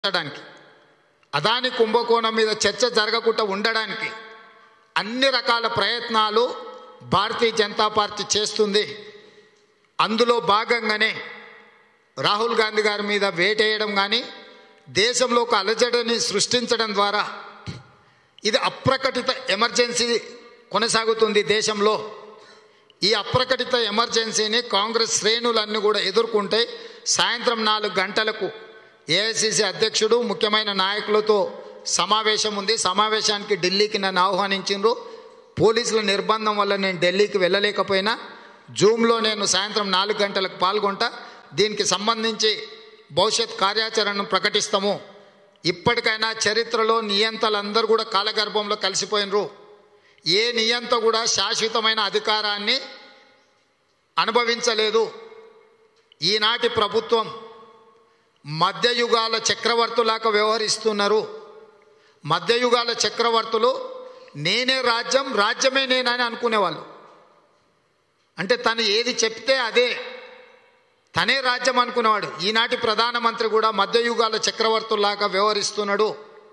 ఉండడానికి, అదాని కుంభకోణం మీద చర్చ జరగకుండా ఉండడానికి అన్ని రకాల ప్రయత్నాలు భారతీయ జనతా పార్టీ చేస్తుంది. అందులో భాగంగానే రాహుల్ గాంధీ గారి మీద వేటేయడం కానీ, దేశంలో ఒక అలజడిని సృష్టించడం ద్వారా ఇది అప్రకటిత ఎమర్జెన్సీ కొనసాగుతుంది దేశంలో. ఈ అప్రకటిత ఎమర్జెన్సీని కాంగ్రెస్ శ్రేణులన్నీ కూడా ఎదుర్కొంటే సాయంత్రం 4 గంటలకు ఏఐసిసి అధ్యక్షుడు ముఖ్యమైన నాయకులతో సమావేశం ఉంది. సమావేశానికి ఢిల్లీకి నన్ను ఆహ్వానించిండ్రు. పోలీసుల నిర్బంధం వల్ల నేను ఢిల్లీకి వెళ్ళలేకపోయినా జూమ్లో నేను సాయంత్రం 4 గంటలకు పాల్గొంటా. దీనికి సంబంధించి భవిష్యత్ కార్యాచరణను ప్రకటిస్తాము. ఇప్పటికైనా చరిత్రలో నియంతలందరూ కూడా కాలగర్భంలో కలిసిపోయినరు. ఏ నియంత కూడా శాశ్వతమైన అధికారాన్ని అనుభవించలేదు. ఈనాటి ప్రభుత్వం మధ్యయుగాల చక్రవర్తులాగా వ్యవహరిస్తున్నారు. మధ్యయుగాల చక్రవర్తులు నేనే రాజ్యం, రాజ్యమే నేనని అనుకునేవాళ్ళు. అంటే తను ఏది చెప్తే అదే, తనే రాజ్యం అనుకునేవాడు. ఈనాటి ప్రధానమంత్రి కూడా మధ్యయుగాల చక్రవర్తులాగా వ్యవహరిస్తున్నాడు.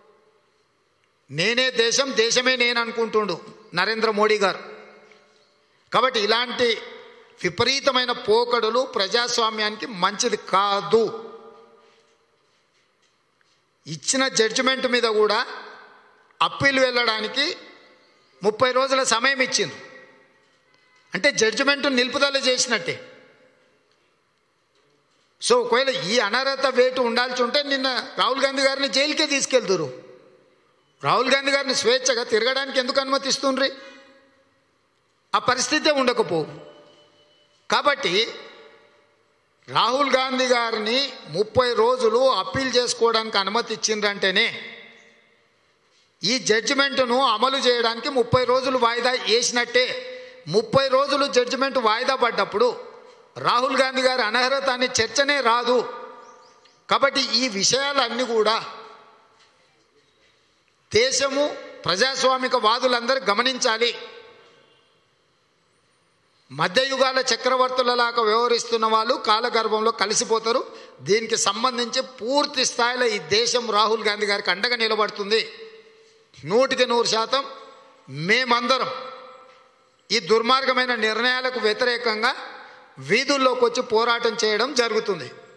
నేనే దేశం, దేశమే నేను అనుకుంటుండు నరేంద్ర మోడీ గారు. కాబట్టి ఇలాంటి విపరీతమైన పోకడులు ప్రజాస్వామ్యానికి మంచిది కాదు. ఇచ్చిన జడ్జిమెంట్ మీద కూడా అప్పీల్ వెళ్ళడానికి 30 రోజుల సమయం ఇచ్చింది. అంటే జడ్జిమెంట్ నిలుపుదల చేసినట్టే. సో ఒకవేళ ఈ అనర్హత వేటు ఉండాల్సి ఉంటే నిన్న రాహుల్ గాంధీ గారిని జైలుకే తీసుకెళ్తురు. రాహుల్ గాంధీ గారిని స్వేచ్ఛగా తిరగడానికి ఎందుకు అనుమతిస్తుండ్రి? ఆ పరిస్థితే ఉండకపోవు. కాబట్టి రాహుల్ గాంధీ గారిని 30 రోజులు అప్పీల్ చేసుకోవడానికి అనుమతి ఇచ్చిండ్రంటేనే ఈ జడ్జిమెంట్ను అమలు చేయడానికి 30 రోజులు వాయిదా వేసినట్టే. 30 రోజులు జడ్జిమెంట్ వాయిదా పడ్డప్పుడు రాహుల్ గాంధీ గారి అనర్హత అనే చర్చనే రాదు. కాబట్టి ఈ విషయాలన్నీ కూడా దేశము ప్రజాస్వామిక వాదులందరూ గమనించాలి. మధ్యయుగాల చక్రవర్తులలాగా వ్యవహరిస్తున్న వాళ్ళు కాలగర్భంలో కలిసిపోతారు. దీనికి సంబంధించి పూర్తి స్థాయిలో ఈ దేశం రాహుల్ గాంధీ గారికి అండగా నిలబడుతుంది. 100% మేమందరం ఈ దుర్మార్గమైన నిర్ణయాలకు వ్యతిరేకంగా వీధుల్లోకి వచ్చి పోరాటం చేయడం జరుగుతుంది.